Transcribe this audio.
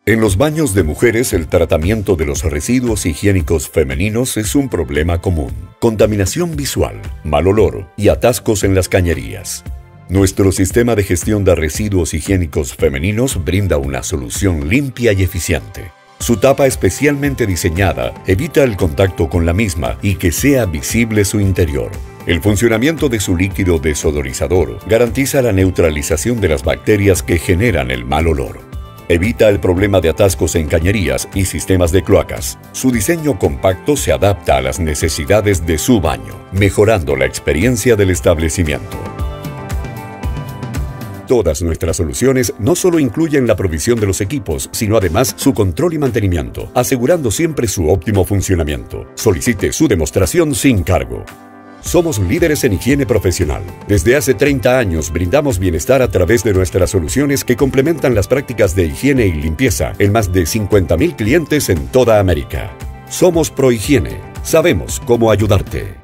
En los baños de mujeres, el tratamiento de los residuos higiénicos femeninos es un problema común. Contaminación visual, mal olor y atascos en las cañerías. Nuestro sistema de gestión de residuos higiénicos femeninos brinda una solución limpia y eficiente. Su tapa especialmente diseñada evita el contacto con la misma y que sea visible su interior. El funcionamiento de su líquido desodorizador garantiza la neutralización de las bacterias que generan el mal olor. Evita el problema de atascos en cañerías y sistemas de cloacas. Su diseño compacto se adapta a las necesidades de su baño, mejorando la experiencia del establecimiento. Todas nuestras soluciones no solo incluyen la provisión de los equipos, sino además su control y mantenimiento, asegurando siempre su óptimo funcionamiento. Solicite su demostración sin cargo. Somos líderes en higiene profesional. Desde hace 30 años brindamos bienestar a través de nuestras soluciones que complementan las prácticas de higiene y limpieza en más de 50,000 clientes en toda América. Somos ProHigiene. Sabemos cómo ayudarte.